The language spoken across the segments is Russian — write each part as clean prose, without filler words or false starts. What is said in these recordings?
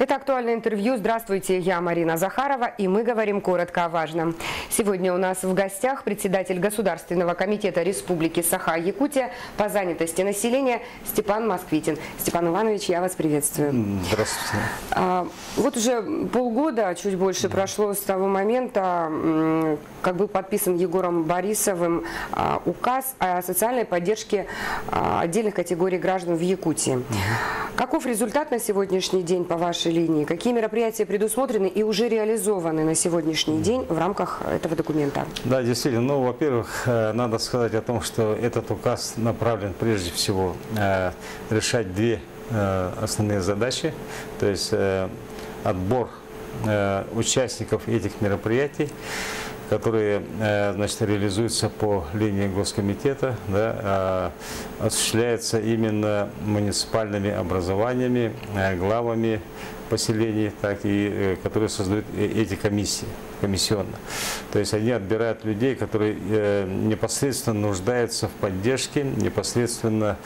Это актуальное интервью. Здравствуйте, я Марина Захарова, и мы говорим коротко о важном. Сегодня у нас в гостях председатель Государственного комитета Республики Саха-Якутия по занятости населения Степан Москвитин. Степан Иванович, я вас приветствую. Здравствуйте. Вот уже полгода, чуть больше прошло с того момента, как был подписан Егором Борисовым указ о социальной поддержке отдельных категорий граждан в Якутии. Каков результат на сегодняшний день по вашей линии? Какие мероприятия предусмотрены и уже реализованы на сегодняшний день в рамках этого документа? Да, действительно. Ну, во-первых, надо сказать о том, что этот указ направлен прежде всего решать две основные задачи. То есть отбор участников этих мероприятий, которые, значит, реализуются по линии Госкомитета, да, осуществляется именно муниципальными образованиями, главами поселений, так и которые создают эти комиссии, комиссионно. То есть они отбирают людей, которые непосредственно нуждаются в поддержке, непосредственно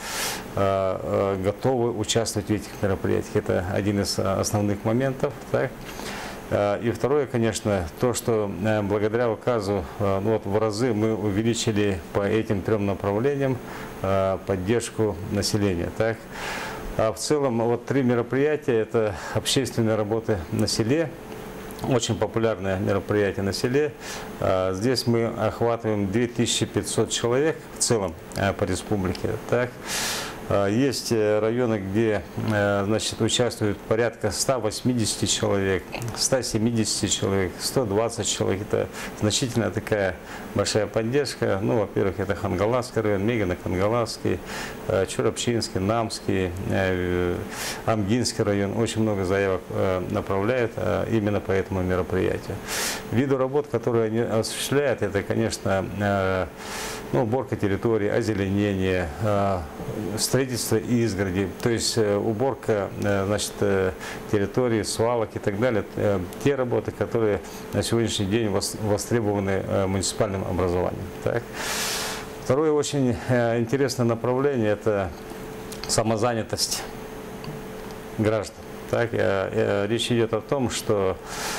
готовы участвовать в этих мероприятиях. Это один из основных моментов. Так. И второе, конечно, то, что благодаря указу вот в разы мы увеличили по этим трем направлениям поддержку населения. Так. А в целом вот три мероприятия – это общественные работы на селе, очень популярное мероприятие на селе. Здесь мы охватываем 2500 человек в целом по республике. Так. Есть районы, где, значит, участвуют порядка 180 человек, 170 человек, 120 человек. Это значительно такая большая поддержка. Ну, во-первых, это Хангаласский район, Мегано-Хангаласский, Чурапчинский, Намский, Амгинский район. Очень много заявок направляют именно по этому мероприятию. Виды работ, которые они осуществляют, это, конечно, ну, уборка территории, озеленение, строительство изгороди, то есть уборка, значит, территории, свалок и так далее. Те работы, которые на сегодняшний день востребованы муниципальным образованием. Так. Второе очень интересное направление – это самозанятость граждан. Так. Речь идет о том, что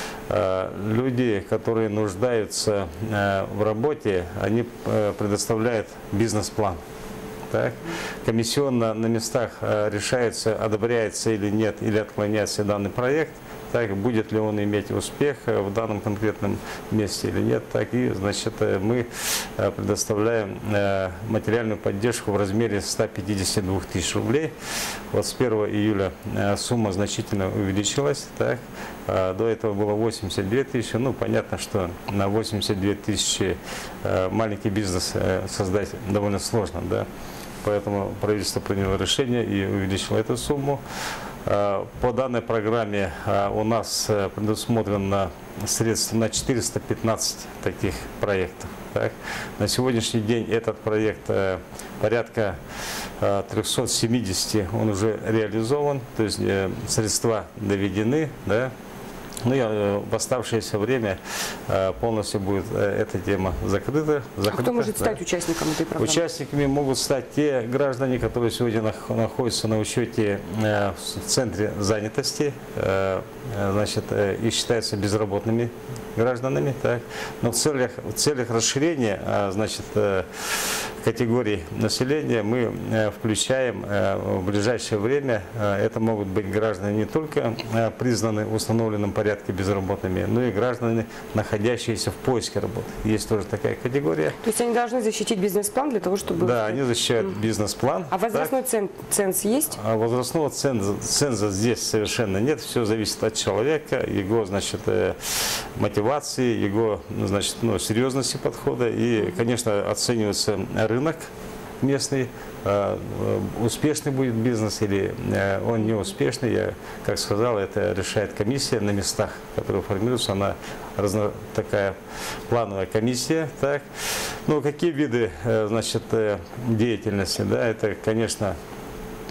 люди, которые нуждаются в работе, они предоставляют бизнес-план. Так. Комиссионно на местах решается, одобряется или нет, или отклоняется данный проект. Так, будет ли он иметь успех в данном конкретном месте или нет. Так, и, значит, мы предоставляем материальную поддержку в размере 152 тысяч рублей. Вот с 1 июля сумма значительно увеличилась. Так. До этого было 82 тысячи. Ну, понятно, что на 82 тысячи маленький бизнес создать довольно сложно. Да? Поэтому правительство приняло решение и увеличило эту сумму. По данной программе у нас предусмотрено средства на 415 таких проектов. Так. На сегодняшний день этот проект порядка 370, он уже реализован, то есть средства доведены. Да. Ну, в оставшееся время полностью будет эта тема закрыта. А кто может стать участником этой программы? Участниками могут стать те граждане, которые сегодня находятся на учете в центре занятости, значит, и считаются безработными гражданами. Так. Но в целях расширения, значит, категорий населения мы включаем в ближайшее время, это могут быть граждане не только признаны в установленном порядке безработными, но и граждане, находящиеся в поиске работы. Есть тоже такая категория. То есть они должны защитить бизнес-план для того, чтобы... Да, они защищают бизнес-план. А возрастной ценз есть? А возрастного ценза здесь совершенно нет. Все зависит от человека, его, значит, мотивации, его, значит, ну, серьезности подхода. И, конечно, оценивается рынок местный, успешный будет бизнес или он не успешный. Я, как сказал, это решает комиссия на местах, которая формируется. Она такая плановая комиссия. Так. Ну, какие виды, значит, деятельности? Да, это, конечно,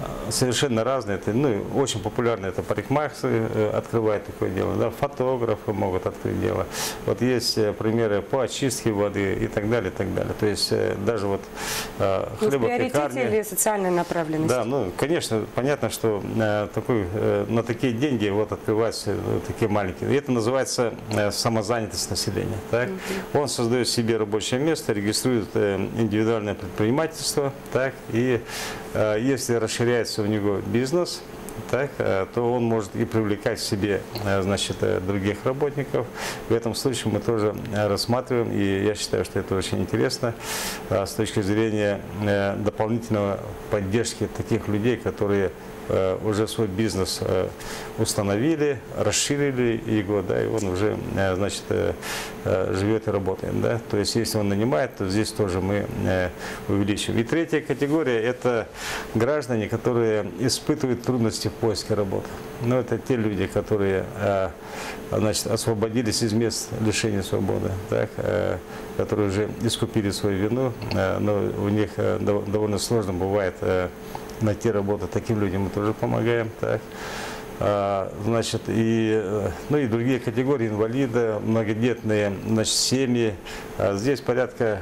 совершенно разные. Это, ну, очень популярно это парикмахеры открывают такое дело, да, фотографы могут открыть дело. Вот есть примеры по очистке воды и так далее, и так далее. То есть даже вот хлебопекарня. Или социальная направленность? Да, ну, конечно, понятно, что на такие деньги вот открываются такие маленькие. И это называется самозанятость населения. Так? Он создает себе рабочее место, регистрирует индивидуальное предпринимательство, так, и если расширяется у него бизнес, так, то он может и привлекать к себе, значит, других работников. В этом случае мы тоже рассматриваем, и я считаю, что это очень интересно с точки зрения дополнительной поддержки таких людей, которые уже свой бизнес установили, расширили его, да, и он уже, значит, живет и работает, да. То есть, если он нанимает, то здесь тоже мы увеличиваем. И третья категория – это граждане, которые испытывают трудности в поиске работы. Но это те люди, которые, значит, освободились из мест лишения свободы, так, которые уже искупили свою вину, но у них довольно сложно бывает найти работу. Таким людям мы тоже помогаем. Так. Значит, ну и другие категории: инвалиды, многодетные, значит, семьи. Здесь порядка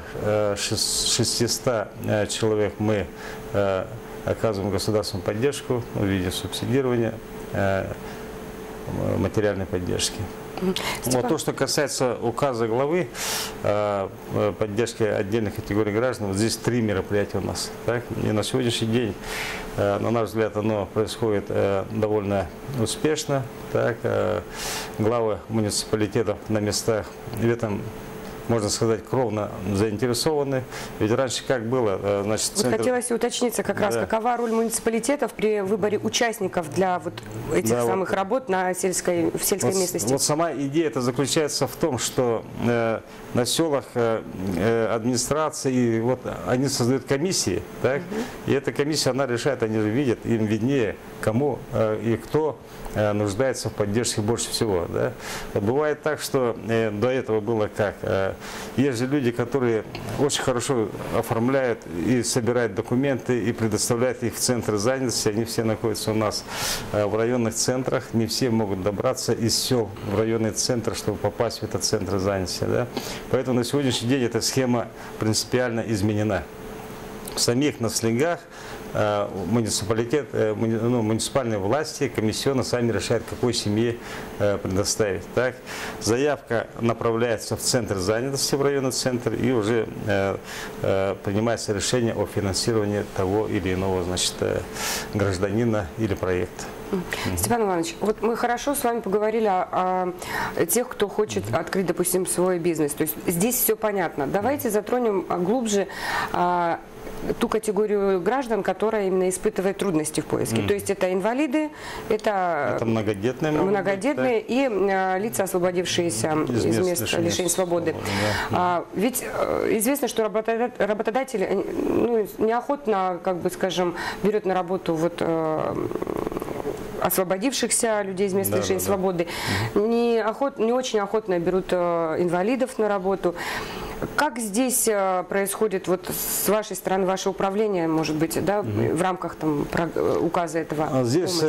600 человек мы оказываем государственную поддержку в виде субсидирования, материальной поддержки. Вот то, что касается указа главы поддержки отдельных категорий граждан, вот здесь 3 мероприятия у нас. Так? И на сегодняшний день, на наш взгляд, оно происходит довольно успешно. Так? Главы муниципалитетов на местах в этом, можно сказать, кровно заинтересованы. Ведь раньше как было, значит, вот хотелось уточниться как раз, какова роль муниципалитетов при выборе участников для вот этих самых работ в сельской местности? Вот сама идея это заключается в том, что на селах администрации, вот они создают комиссии, так, и эта комиссия, она решает, они же видят, им виднее, кому и кто нуждается в поддержке больше всего. Да? Бывает так, что до этого было как. Есть же люди, которые очень хорошо оформляют и собирают документы и предоставляют их в центры занятости. Они все находятся у нас в районных центрах. Не все могут добраться из сел в районный центр, чтобы попасть в этот центр занятости. Да? Поэтому на сегодняшний день эта схема принципиально изменена. В самих наследниках муниципальные власти комиссионно сами решают, какой семье предоставить. Так? Заявка направляется в центр занятости, в районный центр, и уже принимается решение о финансировании того или иного, значит, гражданина или проекта. Степан Иванович, вот мы хорошо с вами поговорили о тех, кто хочет открыть, допустим, свой бизнес. То есть здесь все понятно. Давайте затронем глубже ту категорию граждан, которая именно испытывает трудности в поиске. То есть это инвалиды, это многодетные и лица, освободившиеся из мест лишения свободы. Ведь известно, что работодатель неохотно, как бы скажем, берет на работу вот освободившихся людей из мест лишения свободы, не очень охотно берут инвалидов на работу. Как здесь происходит, вот с вашей стороны, ваше управление, может быть, да, в рамках там, указа этого?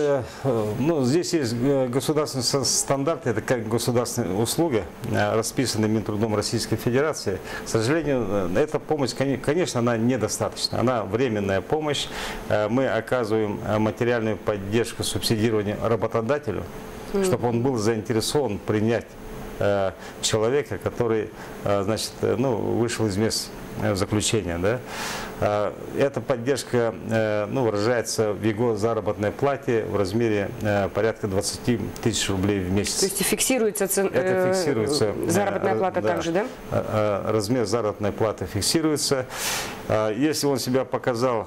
Здесь есть государственный стандарт, это как государственная услуга, расписанная Минтрудом Российской Федерации. К сожалению, эта помощь, конечно, она недостаточна, она временная помощь. Мы оказываем материальную поддержку, субсидирование работодателю, чтобы он был заинтересован принять человека, который, значит, вышел из мест заключения. Да? Эта поддержка выражается в его заработной плате в размере порядка 20 тысяч рублей в месяц. То есть фиксируется заработная плата также, да? Размер заработной платы фиксируется. Если он себя показал,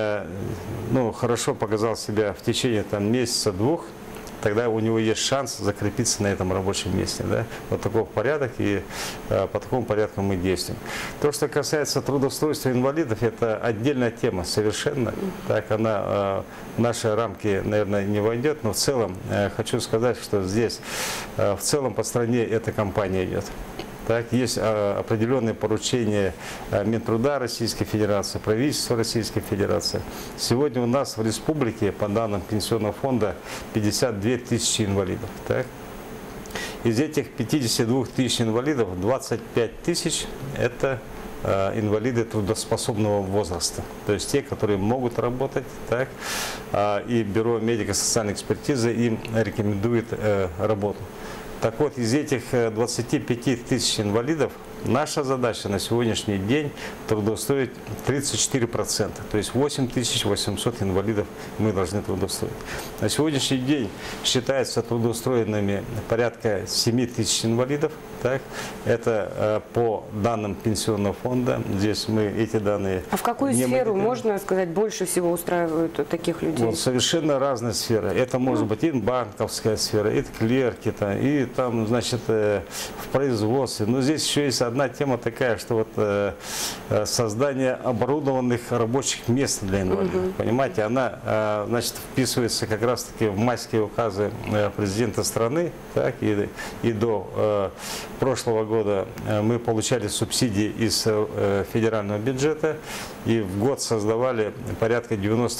хорошо показал себя в течение месяца-двух, тогда у него есть шанс закрепиться на этом рабочем месте. Да? Вот такой порядок, и по такому порядку мы действуем. То, что касается трудоустройства инвалидов, это отдельная тема совершенно. Так, она в наши рамки, наверное, не войдет, но в целом хочу сказать, что здесь в целом по стране эта кампания идет. Так, есть определенные поручения Минтруда Российской Федерации, правительства Российской Федерации. Сегодня у нас в республике, по данным Пенсионного фонда, 52 тысячи инвалидов. Так. Из этих 52 тысяч инвалидов 25 тысяч – это инвалиды трудоспособного возраста, то есть те, которые могут работать, так, и Бюро медико-социальной экспертизы им рекомендует работу. Так вот, из этих 25 тысяч инвалидов наша задача на сегодняшний день трудоустроить 34%, то есть 8800 инвалидов мы должны трудоустроить. На сегодняшний день считается трудоустроенными порядка 7 тысяч инвалидов. Так? Это по данным Пенсионного фонда. Здесь мы эти данные... А в какую сферу, можно сказать, больше всего устраивают таких людей? Вот, совершенно разные сферы. Это может быть и банковская сфера, и клерки, и там, значит, в производстве. Но здесь еще есть одна тема такая, что вот создание оборудованных рабочих мест для инвалидов. Понимаете, она, значит, вписывается как раз-таки в майские указы президента страны. Так, и до прошлого года мы получали субсидии из федерального бюджета и в год создавали порядка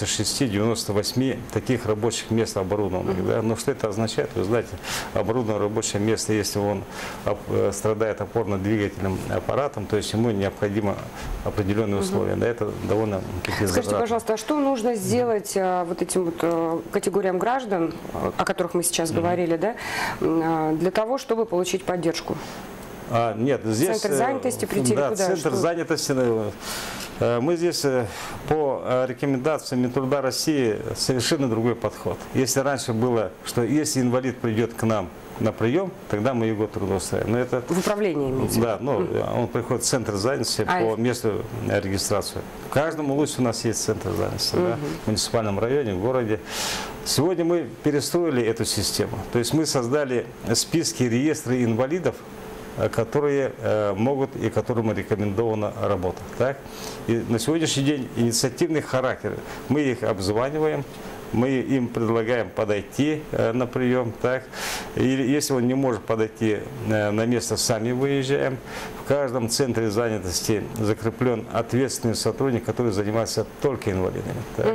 96-98 таких рабочих мест оборудованных. Да? Но что это означает? Вы знаете, оборудованное рабочее место, если он страдает опорно-двигательным аппаратом, то есть ему необходимо определенные условия. Да? Это довольно такие Скажите, затратно. пожалуйста, а что нужно сделать вот этим вот категориям граждан, о которых мы сейчас говорили, да, для того, чтобы получить поддержку? Нет, здесь... Центр занятости прийти да, куда? Центр занятости. Мы здесь по рекомендациям Минтруда России совершенно другой подход. Если раньше было, что если инвалид придет к нам на прием, тогда мы его трудоустраиваем. Но это, в управлении имеете? Да, ну, он приходит в Центр занятости по месту регистрации. В каждом улусе у нас есть Центр занятости, да, в муниципальном районе, в городе. Сегодня мы перестроили эту систему. То есть мы создали списки, реестры инвалидов, которые могут и которым рекомендована работа. Так? И на сегодняшний день инициативный характер. Мы их обзваниваем, мы им предлагаем подойти на прием. Так? И если он не может подойти на место, сами выезжаем. В каждом центре занятости закреплен ответственный сотрудник, который занимается только инвалидами. Так?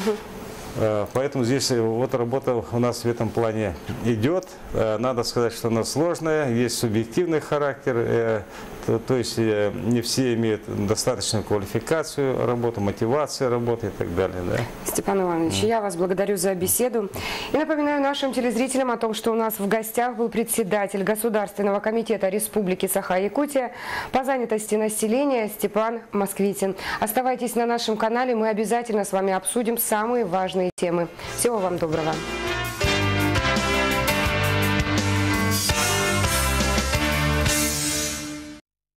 Поэтому здесь вот работа у нас в этом плане идет. Надо сказать, что она сложная, есть субъективный характер, то есть не все имеют достаточную квалификацию работы, мотивацию работы и так далее. Да? Степан Иванович, я вас благодарю за беседу. И напоминаю нашим телезрителям о том, что у нас в гостях был председатель Государственного комитета Республики Саха-Якутия по занятости населения Степан Москвитин. Оставайтесь на нашем канале, мы обязательно с вами обсудим самые важные темы. Всего вам доброго.